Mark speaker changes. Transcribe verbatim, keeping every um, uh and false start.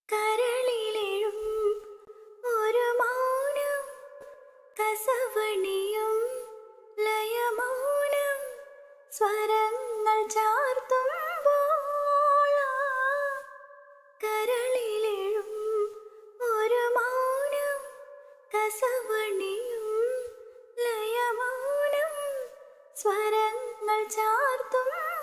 Speaker 1: കരളിലെഴും ഒരു മൗനം കസവണിയും ലയമൗനം സ്വരങ്ങൾ ചാർത്തുമ്പോൾ കരളിലെഴും ഒരു മൗനം കസവണിയും ലയമൗനം സ്വരങ്ങൾ ചാർത്തും